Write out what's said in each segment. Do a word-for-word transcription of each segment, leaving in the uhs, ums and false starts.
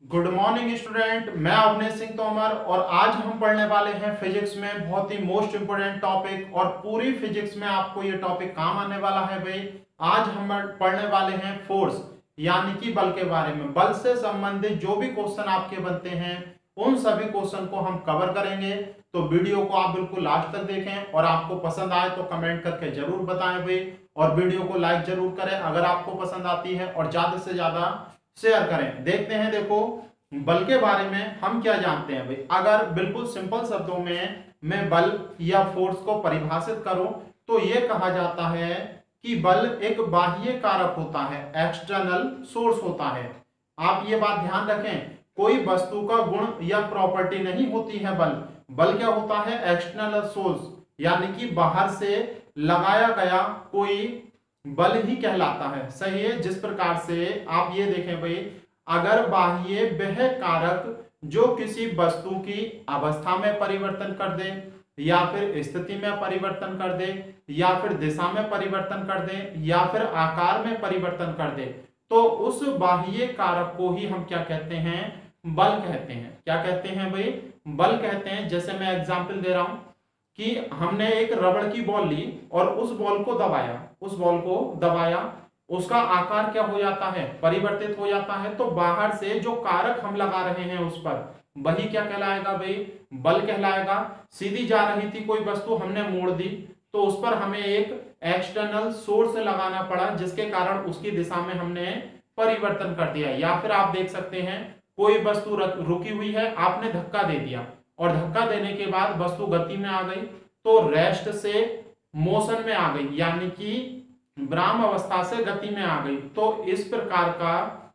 Good morning student, मैं अवनीश सिंह तोमर और आज हम पढ़ने वाले हैं फिजिक्स में बहुत ही मोस्ट इंपोर्टेंट टॉपिक। और पूरी फिजिक्स में आपको ये टॉपिक काम आने वाला है भाई। आज हम पढ़ने वाले हैं फोर्स यानी कि बल के बारे में। बल से संबंधित जो भी क्वेश्चन आपके बनते हैं उन सभी क्वेश्चन को हम कवर करेंगे। तो वीडियो को आप बिल्कुल लास्ट तक देखें और आपको पसंद आए तो कमेंट करके जरूर बताएं भाई। और वीडियो को लाइक जरूर करें अगर आपको पसंद आती है और ज्यादा से ज्यादा शेयर करें। देखते हैं, देखो बल के बारे में हम क्या जानते हैं भाई। अगर बिल्कुल सिंपल शब्दों में मैं बल या फोर्स को परिभाषित करूं तो यह कहा जाता है कि बल एक बाह्य कारक होता है, एक्सटर्नल सोर्स होता है। आप ये बात ध्यान रखें, कोई वस्तु का गुण या प्रॉपर्टी नहीं होती है बल। बल क्या होता है? एक्सटर्नल सोर्स, यानी कि बाहर से लगाया गया कोई बल ही कहलाता है। सही है। जिस प्रकार से आप ये देखें भाई, अगर बाह्य वह कारक जो किसी वस्तु की अवस्था में परिवर्तन कर दे या फिर स्थिति में परिवर्तन कर दे या फिर दिशा में परिवर्तन कर दे या फिर आकार में परिवर्तन कर दे, तो उस बाह्य कारक को ही हम क्या कहते हैं? बल कहते हैं। क्या कहते हैं भाई? बल कहते हैं। जैसे मैं एग्जांपल दे रहा हूं कि हमने एक रबड़ की बॉल ली और उस बॉल को दबाया, उस बॉल को दबाया, उसका आकार क्या हो जाता है? परिवर्तित हो जाता है। तो बाहर से जो कारक हम लगा रहे हैं उस पर, वही क्या कहलाएगा भाई? बल कहलाएगा। सीधी जा रही थी कोई वस्तु, हमने मोड़ दी तो उस पर हमें एक एक्सटर्नल सोर्स लगाना पड़ा जिसके कारण उसकी दिशा में हमने परिवर्तन कर दिया। या फिर आप देख सकते हैं कोई वस्तु रुकी हुई है, आपने धक्का दे दिया और धक्का देने के बाद वस्तु गति में आ गई, तो रेस्ट से मोशन में आ गई, यानी कि विराम अवस्था से गति में आ गई। तो इस प्रकार का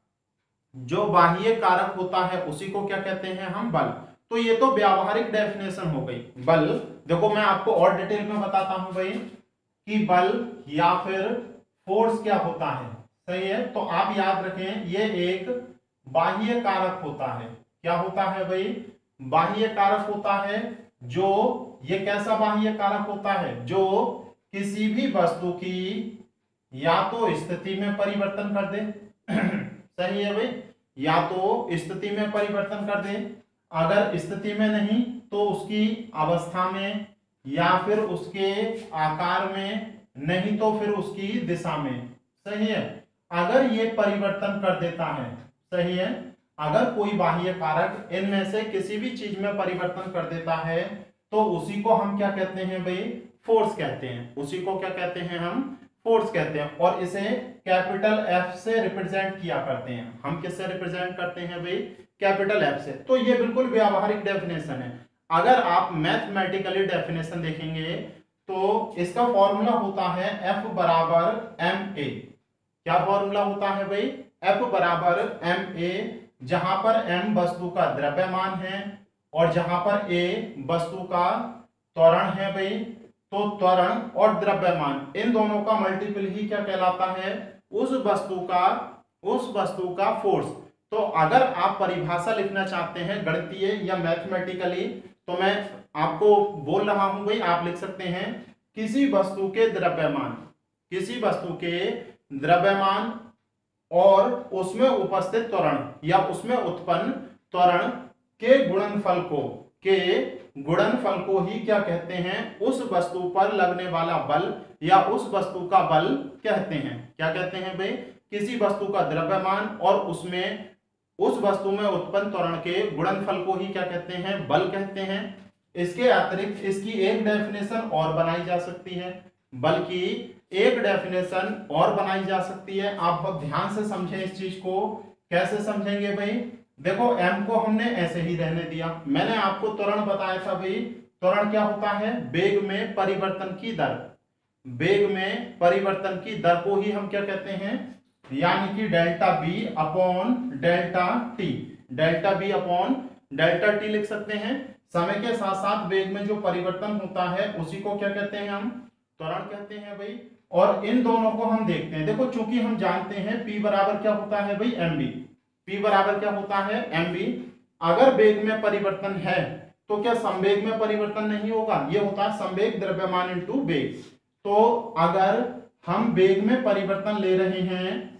जो बाह्य कारक होता है उसी को क्या कहते हैं हम? बल। तो ये तो व्यावहारिक डेफिनेशन हो गई बल। देखो मैं आपको और डिटेल में बताता हूं भाई कि बल या फिर फोर्स क्या होता है। सही है। तो आप याद रखें, ये एक बाह्य कारक होता है। क्या होता है भाई? बाह्य कारक होता है। जो ये कैसा बाह्य कारक होता है? जो किसी भी वस्तु की या तो स्थिति में परिवर्तन कर दे सही है भाई, या तो स्थिति में परिवर्तन कर दे, अगर स्थिति में नहीं तो उसकी अवस्था में, या फिर उसके आकार में, नहीं तो फिर उसकी दिशा में। सही है। अगर ये परिवर्तन कर देता है, सही है, अगर कोई बाह्य कारक इनमें से किसी भी चीज में परिवर्तन कर देता है तो उसी को हम क्या कहते हैं भाई? फोर्स कहते हैं। उसी को क्या कहते हैं हम? फोर्स कहते हैं। और इसे कैपिटल एफ से रिप्रेजेंट किया करते हैं। हम किससे रिप्रेजेंट करते हैं भाई? कैपिटल एफ से। तो ये बिल्कुल व्यावहारिक डेफिनेशन है। अगर आप मैथमेटिकली डेफिनेशन देखेंगे तो इसका फॉर्मूला होता है एफ बराबर एम ए। क्या फॉर्मूला होता है भाई? एफ बराबर एम ए, जहां पर m वस्तु का द्रव्यमान है और जहां पर a वस्तु का त्वरण है भाई। तो त्वरण और द्रव्यमान इन दोनों का मल्टीपल ही क्या कहलाता है? उस वस्तु का उस वस्तु का फोर्स। तो अगर आप परिभाषा लिखना चाहते हैं गणितीय या मैथमेटिकली, तो मैं आपको बोल रहा हूं भाई, आप लिख सकते हैं किसी वस्तु के द्रव्यमान, किसी वस्तु के द्रव्यमान और उसमें उपस्थित त्वरण या उसमें उत्पन्न त्वरण के गुणनफल को के गुणनफल को ही क्या कहते हैं? उस वस्तु पर लगने वाला बल या उस वस्तु का बल कहते हैं। क्या कहते हैं भाई? किसी वस्तु का द्रव्यमान और उसमें उस वस्तु में उत्पन्न त्वरण के गुणनफल को ही क्या कहते हैं? बल कहते हैं। इसके अतिरिक्त इसकी एक डेफिनेशन और बनाई जा सकती है, बल्कि एक डेफिनेशन और बनाई जा सकती है। आप बहुत ध्यान से समझें इस चीज को। कैसे समझेंगे भाई? देखो m को हमने ऐसे ही रहने दिया। मैंने आपको त्वरण बताया था भाई। त्वरण क्या होता है? वेग में परिवर्तन की दर। वेग में परिवर्तन की दर को ही हम क्या कहते हैं? यानी कि delta B upon delta T. Delta B upon delta T लिख सकते हैं। समय के साथ साथ वेग में जो परिवर्तन होता है उसी को क्या कहते हैं हम? त्वरण कहते हैं भाई। और इन दोनों को हम देखते हैं। देखो चूंकि हम जानते हैं P बराबर क्या होता है भाई? M B. P बराबर क्या होता है? M B. अगर वेग में परिवर्तन है तो क्या संवेग में परिवर्तन नहीं होगा? ये होता है संवेग द्रव्यमान इंटू वेग। तो अगर हम वेग में परिवर्तन ले रहे हैं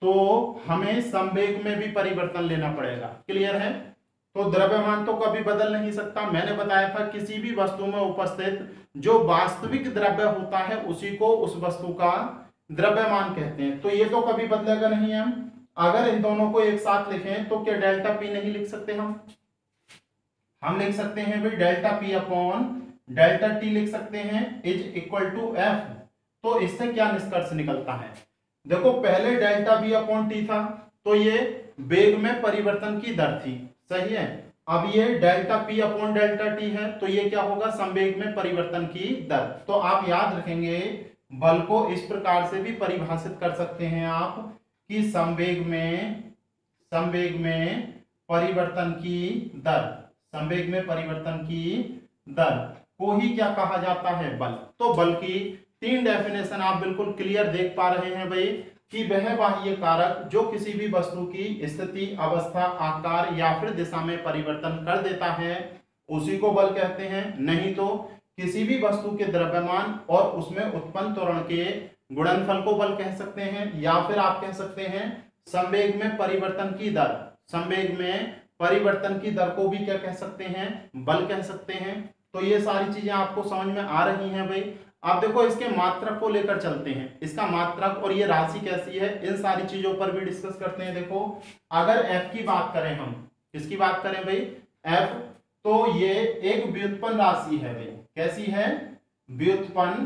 तो हमें संवेग में भी परिवर्तन लेना पड़ेगा। क्लियर है? तो द्रव्यमान तो कभी बदल नहीं सकता। मैंने बताया था किसी भी वस्तु में उपस्थित जो वास्तविक द्रव्य होता है उसी को उस वस्तु का द्रव्यमान कहते हैं। तो ये तो कभी बदलेगा नहीं। हम अगर इन दोनों को एक साथ लिखें तो क्या डेल्टा पी नहीं लिख सकते? हम हम लिख सकते हैं भाई delta P upon delta T लिख सकते हैं इज इक्वल टू एफ। तो इससे क्या निष्कर्ष निकलता है? देखो पहले डेल्टा बी अपॉन टी था तो ये वेग में परिवर्तन की दर थी, सही है। अब ये delta P upon delta T है तो ये क्या होगा? संवेग में परिवर्तन की दर। तो आप याद रखेंगे बल को इस प्रकार से भी परिभाषित कर सकते हैं आप कि संवेग में संवेग में परिवर्तन की दर संवेग में परिवर्तन की दर को ही क्या कहा जाता है? बल। तो बल की तीन डेफिनेशन आप बिल्कुल क्लियर देख पा रहे हैं भाई कि वह बाह्य कारक जो किसी भी वस्तु की स्थिति, अवस्था, आकार या फिर दिशा में परिवर्तन कर देता है उसी को बल कहते हैं। नहीं तो किसी भी वस्तु के द्रव्यमान और उसमें उत्पन्न त्वरण के गुणनफल को बल कह सकते हैं, या फिर आप कह सकते हैं संवेग में परिवर्तन की दर संवेग में परिवर्तन की दर को भी क्या कह सकते हैं? बल कह सकते हैं। तो ये सारी चीजें आपको समझ में आ रही हैं भाई। अब देखो इसके मात्रक को लेकर चलते हैं। इसका मात्रक और ये राशि कैसी है इन सारी चीजों पर भी डिस्कस करते हैं। देखो अगर f की बात करें, हम किसकी बात करें भाई? f। तो ये एक व्युत्पन्न राशि है भाई। कैसी है? व्युत्पन्न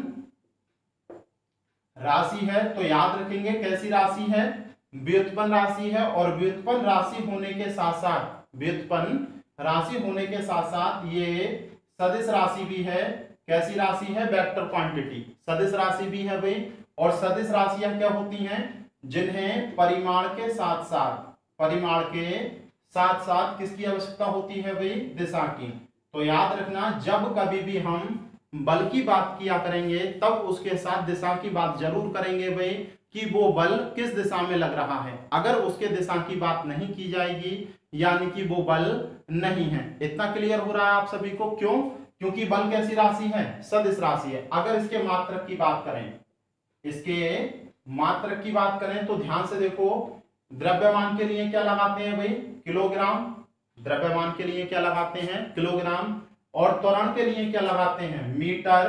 राशि है। तो याद रखेंगे कैसी राशि है? व्युत्पन्न राशि है। और व्युत्पन्न राशि होने के साथ साथ व्युत्पन्न राशि होने के साथ साथ ये सदिश राशि भी है। कैसी राशि है? वेक्टर क्वांटिटी, सदिश राशि भी है भाई। और सदिश राशियां क्या होती हैं? जिन्हें परिमाण के साथ साथ परिमाण के साथ साथ किसकी आवश्यकता होती है भाई? दिशा की। तो याद रखना जब कभी भी हम बल की बात किया करेंगे तब उसके साथ दिशा की बात जरूर करेंगे भाई कि वो बल किस दिशा में लग रहा है। अगर उसके दिशा की बात नहीं की जाएगी यानी कि वो बल नहीं है। इतना क्लियर हो रहा है आप सभी को? क्यों? क्योंकि बल कैसी राशि है? सदिश राशि है। अगर इसके मात्रक की बात करें इसके मात्रक की बात करें तो ध्यान से देखो, द्रव्यमान के लिए क्या लगाते हैं भाई? किलोग्राम। द्रव्यमान के लिए क्या लगाते हैं? किलोग्राम। और त्वरण के लिए क्या लगाते हैं? मीटर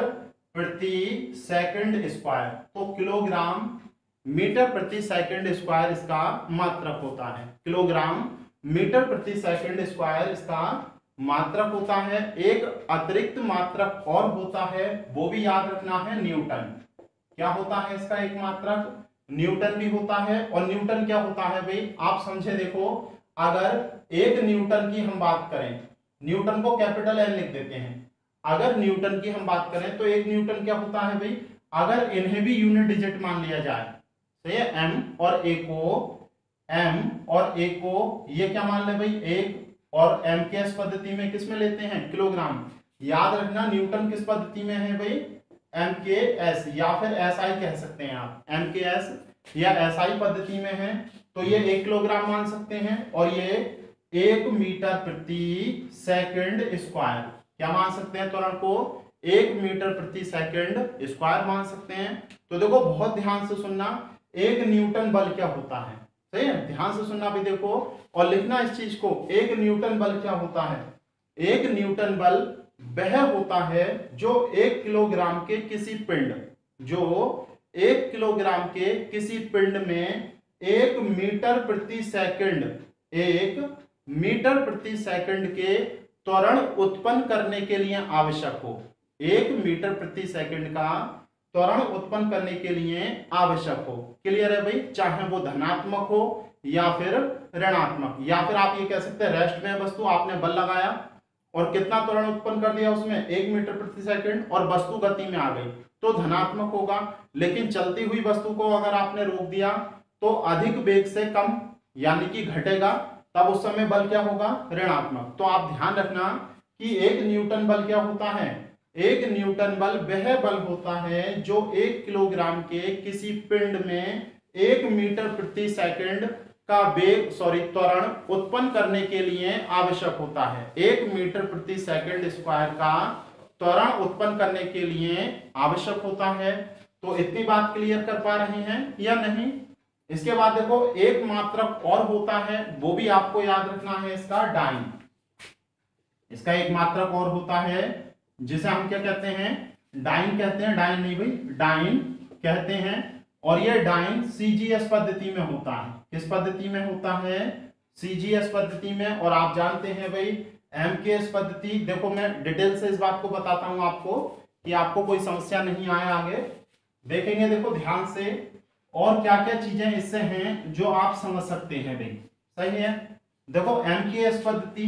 प्रति सेकंड स्क्वायर। तो किलोग्राम मीटर प्रति सेकंड स्क्वायर इसका मात्रक होता है। किलोग्राम मीटर प्रति सेकंड स्क्वायर इसका मात्रक होता है। एक अतिरिक्त मात्रक और होता है, वो भी याद रखना है, न्यूटन। क्या होता है इसका एक मात्रक? न्यूटन भी होता है। और न्यूटन क्या होता है भाई? आप समझे देखो, अगर एक न्यूटन की हम बात करें, न्यूटन को कैपिटल एन लिख देते हैं। अगर न्यूटन की हम बात करें तो एक न्यूटन क्या होता है भाई? अगर इन्हें भी यूनिट डिजिट मान लिया जाए, तो ये एम और ए को एम और ए को ये क्या मान ले भाई? एक। और एम के एस पद्धति में किस में लेते हैं? किलोग्राम। याद रखना न्यूटन किस पद्धति में है भाई? एम के एस या फिर एस आई कह सकते हैं आप। एम के एस या एस आई पद्धति में है तो ये एक किलोग्राम मान सकते हैं। और ये एक मीटर प्रति सेकंड स्क्वायर क्या मान सकते हैं? त्वरण को एक मीटर प्रति सेकंड स्क्वायर मान सकते हैं। तो देखो बहुत ध्यान से सुनना, एक न्यूटन बल क्या होता है? सही है, ध्यान से सुनना भी देखो और लिखना इस चीज को। एक न्यूटन बल क्या होता है? एक न्यूटन बल वह होता है जो एक किलोग्राम के किसी पिंड जो एक किलोग्राम के किसी पिंड में एक मीटर प्रति सेकंड एक मीटर प्रति सेकंड के त्वरण उत्पन्न करने के लिए आवश्यक हो। एक मीटर प्रति सेकंड का त्वरण उत्पन्न करने के लिए आवश्यक हो। क्लियर है भाई? चाहे वो धनात्मक हो या फिर ऋणात्मक, या फिर आप ये कह सकते हैं रेस्ट में वस्तु, आपने बल लगाया और कितना त्वरण उत्पन्न कर दिया उसमें? एक मीटर प्रति सेकंड, और वस्तु गति में आ गई तो धनात्मक होगा। लेकिन चलती हुई वस्तु को अगर आपने रोक दिया तो अधिक वेग से कम यानी कि घटेगा, तब उस समय बल क्या होगा? ऋणात्मक। तो आप ध्यान रखना कि एक न्यूटन बल क्या होता है? एक न्यूटन बल वह बल होता है जो एक किलोग्राम के किसी पिंड में एक मीटर प्रति सेकंड का वेग सॉरी त्वरण उत्पन्न करने के लिए आवश्यक होता है। एक मीटर प्रति सेकंड स्क्वायर का त्वरण उत्पन्न करने के लिए आवश्यक होता है। तो इतनी बात क्लियर कर पा रहे हैं या नहीं? इसके बाद देखो एक मात्रक और होता है, वो भी आपको याद रखना है, इसका डाइन। इसका एक मात्रक और होता है जिसे हम क्या कहते हैं, डाइन कहते हैं, डाइन नहीं भाई, डाइन कहते हैं। और ये डाइन सीजीएस पद्धति में होता है। किस पद्धति में होता है, सीजीएस पद्धति में। और आप जानते हैं भाई एमकेएस पद्धति, देखो मैं डिटेल से इस बात को बताता हूं आपको कि आपको कोई समस्या नहीं आए आगे। देखेंगे देखो ध्यान से और क्या क्या चीजें इससे हैं जो आप समझ सकते हैं भाई, सही है। देखो एमकेएस पद्धति,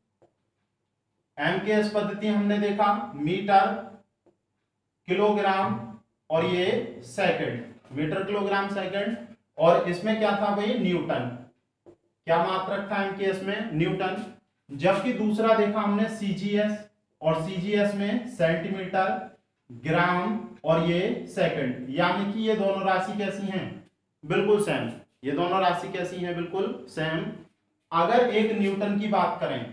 एमकेएस पद्धति हमने देखा मीटर, किलोग्राम और ये सेकंड, मीटर किलोग्राम सेकंड। और इसमें क्या था भाई, न्यूटन। क्या मात्रक था एमकेएस में, न्यूटन। जबकि दूसरा देखा हमने सीजीएस, और सीजीएस में सेंटीमीटर, ग्राम और ये सेकंड। यानी कि ये दोनों राशि कैसी हैं, बिल्कुल सेम। ये दोनों राशि कैसी हैं, बिल्कुल सेम। अगर एक न्यूटन की बात करें,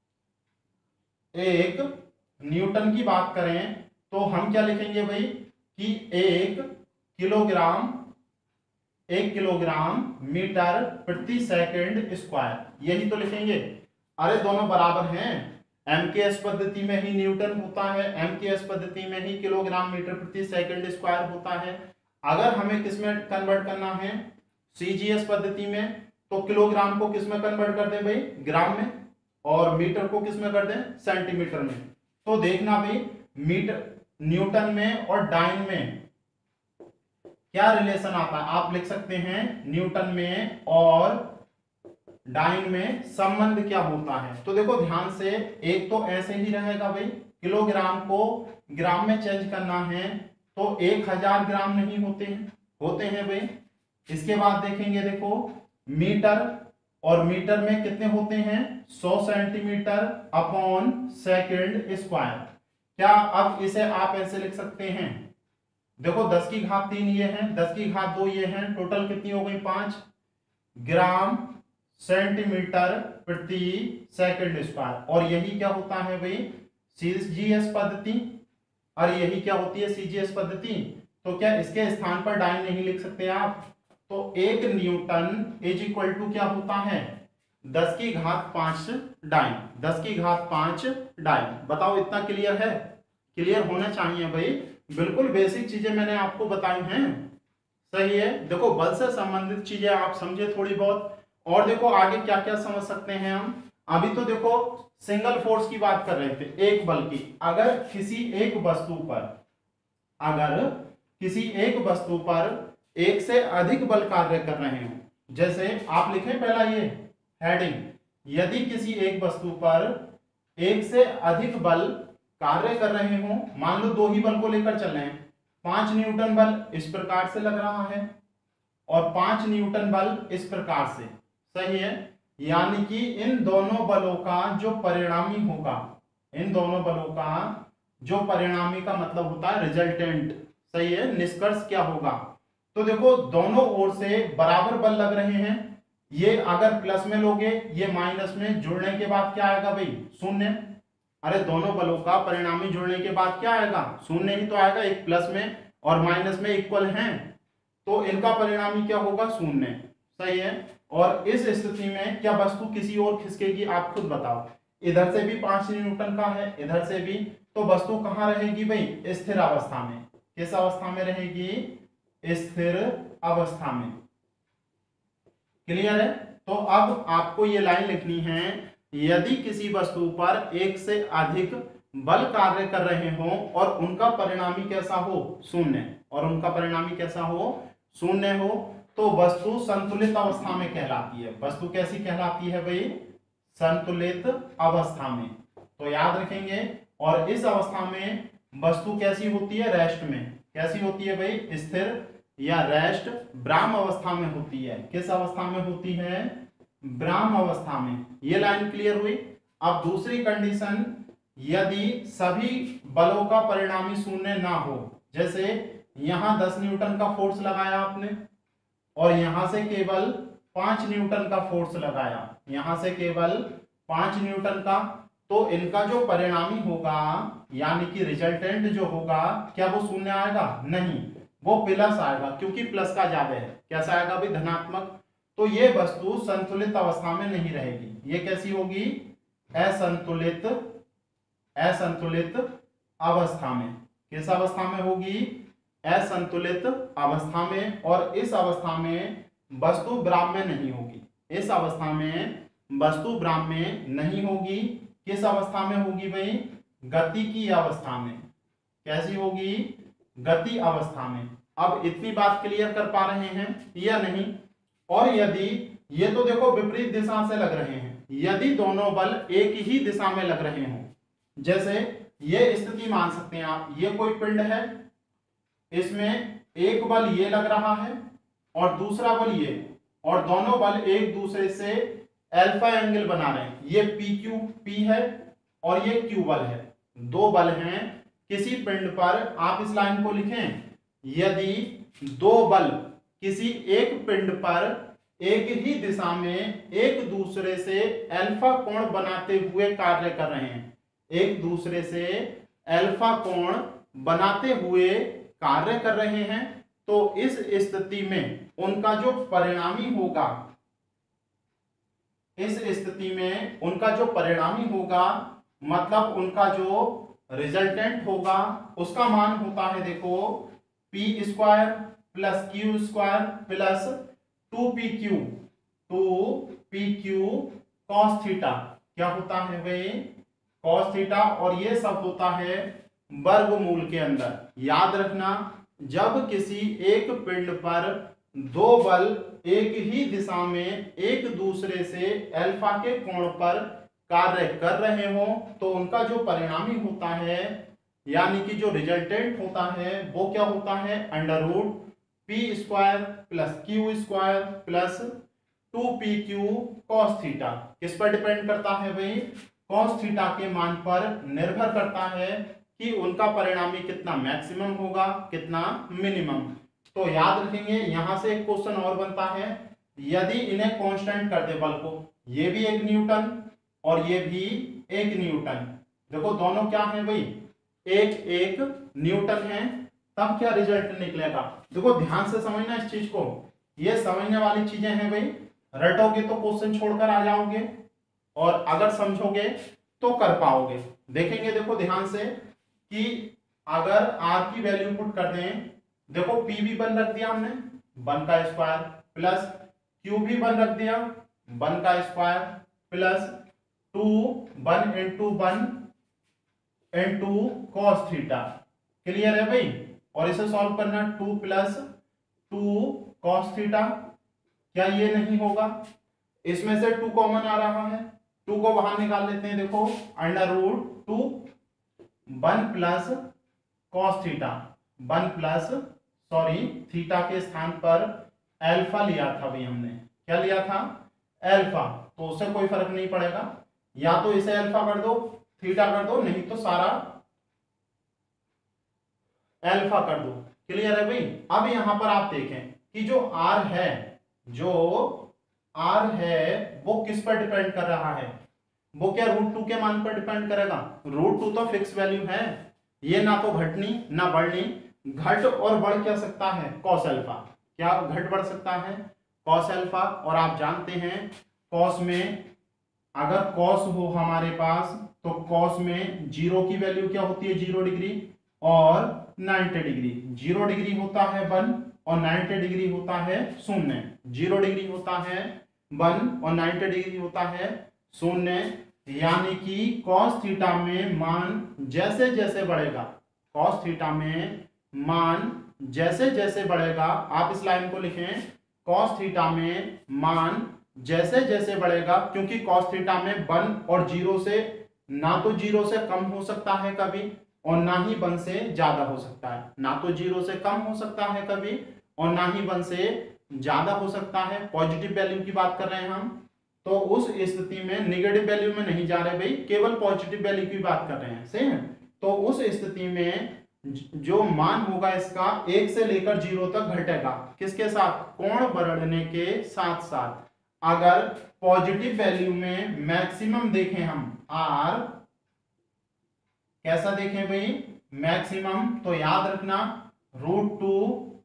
एक न्यूटन की बात करें तो हम क्या लिखेंगे भाई कि एक किलोग्राम, एक किलोग्राम मीटर प्रति सेकंड स्क्वायर, यही तो लिखेंगे। अरे दोनों बराबर हैं, एमकेएस पद्धति में ही न्यूटन होता है, एमकेएस पद्धति में ही किलोग्राम मीटर प्रति सेकंड स्क्वायर होता है। अगर हमें किसमें कन्वर्ट करना है, सीजीएस पद्धति में, तो किलोग्राम को किसमें कन्वर्ट कर दें भाई, ग्राम में, और मीटर को किसमें कर दें, सेंटीमीटर में। तो देखना भाई मीटर, न्यूटन में और डाइन में क्या रिलेशन आता है, आप लिख सकते हैं न्यूटन में और डाइन में संबंध क्या होता है। तो देखो ध्यान से, एक तो ऐसे ही रहेगा भाई, किलोग्राम को ग्राम में चेंज करना है तो एक हजार ग्राम नहीं होते हैं, होते हैं भाई। इसके बाद देखेंगे देखो मीटर, और मीटर में कितने होते हैं, सौ सेंटीमीटर अपॉन सेकंड स्क्वायर। क्या अब इसे आप ऐसे लिख सकते हैं, देखो दस की घात तीन ये है, दस की घात दो ये है, टोटल कितनी हो गई, पांच ग्राम सेंटीमीटर प्रति सेकंड स्क्वायर। और यही क्या होता है भाई, सीजीएस पद्धति, और यही क्या होती है, सीजीएस पद्धति। तो क्या इसके स्थान पर डाइन नहीं लिख सकते आप, तो एक न्यूटन इज इक्वल टू क्या होता है, दस की घात पांच डाइन, दस की घात पांच डाइन। बताओ इतना क्लियर है, क्लियर होना चाहिए भाई, बिल्कुल बेसिक चीजें मैंने आपको बताई हैं, सही है। देखो बल से संबंधित चीजें आप समझे थोड़ी बहुत। और देखो आगे क्या क्या समझ सकते हैं हम। अभी तो देखो सिंगल फोर्स की बात कर रहे थे, एक बल की। अगर किसी एक वस्तु पर, अगर किसी एक वस्तु पर एक से अधिक बल कार्य कर रहे हो, जैसे आप लिखें पहला ये हेडिंग, यदि किसी एक वस्तु पर एक से अधिक बल कार्य कर रहे हो, मान लो दो ही बल को लेकर चल रहे हैं, पांच न्यूटन बल इस प्रकार से लग रहा है और पांच न्यूटन बल इस प्रकार से, सही है। यानी कि इन दोनों बलों का जो परिणामी होगा, इन दोनों बलों का जो परिणामी का मतलब होता है रिजल्टेंट, सही है, निष्कर्ष क्या होगा। तो देखो दोनों ओर से बराबर बल लग रहे हैं, ये अगर प्लस में लोगे, ये माइनस में, जुड़ने के बाद क्या आएगा भाई, शून्य। अरे दोनों बलों का परिणामी जुड़ने के बाद क्या आएगा, शून्य ही तो आएगा, एक प्लस में और माइनस में इक्वल हैं, तो इनका परिणामी क्या होगा, शून्य, सही है। और इस स्थिति में क्या वस्तु किसी और खिसकेगी, आप खुद बताओ। इधर से भी पांच न्यूटन का है, इधर से भी, तो वस्तु कहां रहेगी भाई, स्थिर अवस्था में। किस अवस्था में रहेगी, स्थिर अवस्था में, क्लियर है। तो अब आपको ये लाइन लिखनी है, यदि किसी वस्तु पर एक से अधिक बल कार्य कर रहे हो और उनका परिणामी कैसा हो, शून्य, और उनका परिणामी कैसा हो, शून्य हो, तो वस्तु संतुलित अवस्था में कहलाती है। वस्तु कैसी कहलाती है भाई, संतुलित अवस्था में। तो याद रखेंगे, और इस अवस्था में वस्तु कैसी होती है, रेस्ट में। कैसी होती है भाई, स्थिर या रेस्ट ब्राह्म अवस्था में होती है। किस अवस्था में होती है, ब्राह्म अवस्था में। ये लाइन क्लियर हुई। अब दूसरी कंडीशन, यदि सभी बलों का परिणामी शून्य ना हो, जैसे यहां दस न्यूटन का फोर्स लगाया आपने और यहां से केवल पांच न्यूटन का फोर्स लगाया, यहां से केवल पांच न्यूटन का, तो इनका जो परिणामी होगा यानी कि रिजल्टेंट जो होगा, क्या वो शून्य आएगा, नहीं। वो प्लस आएगा, क्योंकि प्लस का ज्यादा है। कैसा आएगा भाई? धनात्मक। तो ये वस्तु संतुलित अवस्था में नहीं रहेगी। ये कैसी होगी? असंतुलित, असंतुलित अवस्था में। किस अवस्था में होगी? असंतुलित अवस्था में। और इस अवस्था में वस्तु ब्राह्म्य नहीं होगी। इस अवस्था में वस्तु ब्राह्म्य नहीं होगी। किस अवस्था में होगी भाई? गति की अवस्था में। कैसी होगी? गति अवस्था में। अब इतनी बात क्लियर कर पा रहे हैं या नहीं? और यदि ये तो देखो विपरीत दिशा से लग रहे हैं, यदि दोनों बल एक ही दिशा में लग रहे हों, जैसे ये स्थिति मान सकते हैं आप, ये कोई पिंड है, इसमें एक बल ये लग रहा है और दूसरा बल ये, और दोनों बल एक दूसरे से अल्फा एंगल बना रहे हैं। ये पी क्यू पी है और ये क्यू बल है। दो बल हैं किसी पिंड पर। आप इस लाइन को लिखें, यदि दो बल किसी एक पिंड पर एक ही दिशा में एक दूसरे से अल्फा कोण बनाते हुए कार्य कर रहे हैं, एक दूसरे से अल्फा कोण बनाते हुए कार्य कर रहे हैं, तो इस स्थिति में उनका जो परिणामी होगा, इस स्थिति में उनका जो परिणामी होगा, मतलब उनका जो रिजल्टेंट होगा, उसका मान होता है देखो P square plus Q square plus two P Q, two P Q cos theta. क्या होता है भाई? Cos theta. और ये सब होता है वर्गमूल के अंदर। याद रखना, जब किसी एक पिंड पर दो बल एक ही दिशा में एक दूसरे से अल्फा के कोण पर कार्य कर रहे हो, तो उनका जो परिणामी होता है, यानी कि जो रिजल्टेंट होता है, वो क्या होता है? Under root P square plus Q square plus two P Q cos theta. किस पर डिपेंड करता है भाई? कॉस थीटा के मान पर निर्भर करता है कि उनका परिणामी कितना मैक्सिमम होगा, कितना मिनिमम। तो याद रखेंगे, यहां से एक क्वेश्चन और बनता है, यदि इन्हें कांस्टेंट कर दे बल को, ये भी एक न्यूटन और ये भी एक न्यूटन, देखो दोनों क्या है भाई? एक एक न्यूटन है, तब क्या रिजल्ट निकलेगा? देखो ध्यान से समझना इस चीज को, ये समझने वाली चीजें हैं भाई। रटोगे तो क्वेश्चन छोड़कर आ जाओगे, और अगर समझोगे तो कर पाओगे। देखेंगे देखो ध्यान से कि अगर आर की वैल्यू पुट कर दें, देखो पी भी वन रख दिया हमने, वन का स्क्वायर प्लस क्यू भी वन रख दिया, वन का square plus two one into one into cos theta. Clear है भाई? और इसे सॉल्व करना, two plus two cos theta. क्या ये नहीं होगा? इसमें से टू कॉमन आ रहा है, टू को बाहर निकाल लेते हैं। देखो under root two one plus cos theta, one plus sorry theta के स्थान पर अल्फा लिया था भाई हमने। क्या लिया था? अल्फा। तो उससे कोई फर्क नहीं पड़ेगा, या तो इसे अल्फा कर दो, थीटा कर दो, नहीं तो सारा अल्फा कर दो। क्लियर है भाई? अब यहां पर आप देखें कि जो आर है, जो आर है वो किस पर डिपेंड कर रहा है? वो क्या रूट टू के मान पर डिपेंड करेगा? रूट टू तो फिक्स वैल्यू है, ये ना तो घटनी ना बढ़नी। घट और बढ़ क्या सकता है? Cos alpha. क्या घट बढ़ सकता है? Cos alpha. और आप जानते हैं कॉस में, अगर कॉस हो हमारे पास, तो कॉस में जीरो की वैल्यू क्या होती है? जीरो डिग्री और नाइन्टी डिग्री। जीरो डिग्री होता है वन और नाइन्टी डिग्री होता है शून्य। जीरो डिग्री होता है वन और नाइन्टी डिग्री होता है शून्य। यानी कि कॉस थीटा में मान जैसे जैसे बढ़ेगा, कॉस थीटा में मान जैसे जैसे बढ़ेगा, आप इस लाइन को लिखें, कॉस थीटा में मान जैसे जैसे बढ़ेगा, क्योंकि कॉस थीटा में वन और जीरो से, ना तो जीरो से कम हो सकता है कभी और ना ही वन से ज्यादा हो सकता है। ना तो जीरो से कम हो सकता है कभी और ना ही वन से ज्यादा हो सकता है। पॉजिटिव वैल्यू की बात कर रहे हैं हम, तो उस स्थिति में निगेटिव वैल्यू में नहीं जा रहे भाई, केवल पॉजिटिव वैल्यू की बात कर रहे हैं। सही है? तो उस स्थिति में जो मान होगा इसका एक से लेकर जीरो तक घटेगा। किसके साथ? कोण बढ़ने के साथ साथ। अगर पॉजिटिव वैल्यू में मैक्सिमम देखें हम, आर कैसा देखें भाई? मैक्सिमम। तो याद रखना रूट टू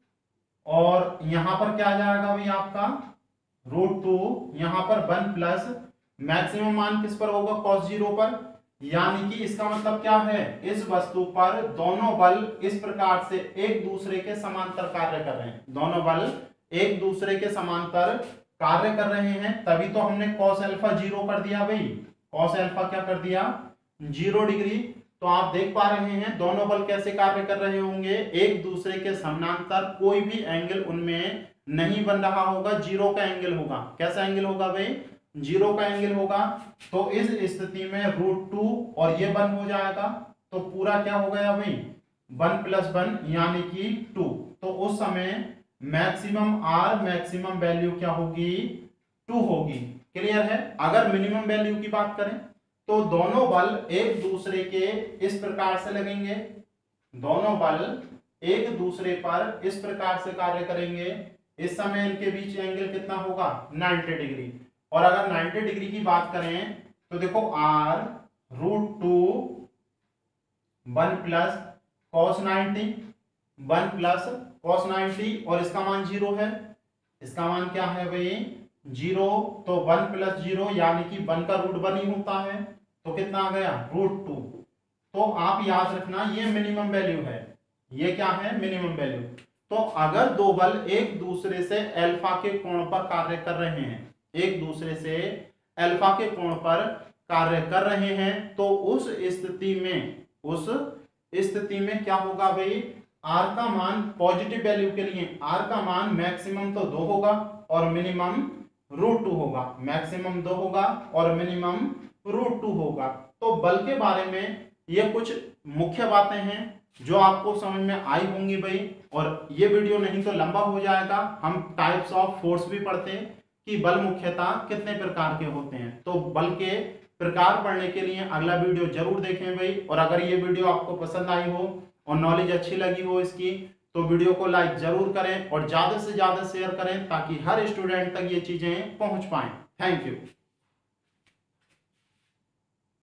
और यहां पर क्या आ जाएगा भाई आपका रूट टू, यहां पर वन प्लस मैक्सिमम मान किस पर होगा, कॉस जीरो पर। यानी कि इसका मतलब क्या है, इस वस्तु पर दोनों बल इस प्रकार से एक दूसरे के समांतर कार्य कर रहे हैं, दोनों बल एक दूसरे के समांतर कार्य कर रहे हैं, तभी तो हमने कॉस अल्फा जीरो कर दिया भाई, कॉस अल्फा क्या कर दिया, जीरो डिग्री। तो आप देख पा रहे हैं दोनों बल कैसे कार्य कर रहे होंगे, एक दूसरे के समानांतर, कोई भी एंगल उनमें नहीं बन रहा होगा, जीरो का एंगल होगा। कैसा एंगल होगा भाई, जीरो का एंगल होगा। तो इस स्थिति में रूट टू और ये वन हो जाएगा, तो पूरा क्या हो गया भाई, वन प्लस वन यानी कि टू। तो उस समय मैक्सिमम आर, मैक्सिमम वैल्यू क्या होगी, टू होगी। क्लियर है। अगर मिनिमम वैल्यू की बात करें तो दोनों बल एक दूसरे के इस प्रकार से लगेंगे, दोनों बल एक दूसरे पर इस प्रकार से कार्य करेंगे, इस समय इनके बीच एंगल कितना होगा, नाइंटी डिग्री। और अगर नाइंटी डिग्री की बात करें तो देखो R root two one plus cos ninety, one plus cos ninety, और इसका मान जीरो है, इसका मान क्या है भाई, जीरो। तो वन प्लस जीरो यानी कि वन का रूट वन ही होता है, तो कितना आ गया, रूट टू। तो आप याद रखना ये मिनिमम वैल्यू है, ये क्या है, मिनिमम वैल्यू। तो अगर दो बल एक दूसरे से अल्फा के कोण पर कार्य कर रहे हैं, एक दूसरे से अल्फा के कोण पर कार्य कर रहे हैं, तो उस स्थिति में, उस स्थिति में क्या होगा भाई, आर का मान पॉजिटिव वैल्यू के लिए आर का मान मैक्सिमम तो दो होगा और मिनिमम रूट टू होगा, मैक्सिमम दो होगा और मिनिमम रूट टू होगा। तो बल के बारे में ये कुछ मुख्य बातें हैं जो आपको समझ में आई होंगी भाई। और ये वीडियो नहीं तो लंबा हो जाएगा, हम टाइप्स ऑफ फोर्स भी पढ़ते हैं कि बल मुख्यतः कितने प्रकार के होते हैं। तो बल के प्रकार पढ़ने के लिए अगला वीडियो जरूर देखें भाई। और अगर ये वीडियो आपको पसंद आई हो और नॉलेज अच्छी लगी हो इसकी, तो वीडियो को लाइक जरूर करें और ज्यादा से ज्यादा शेयर करें ताकि हर स्टूडेंट तक ये चीजें पहुंच पाएं। Thank you.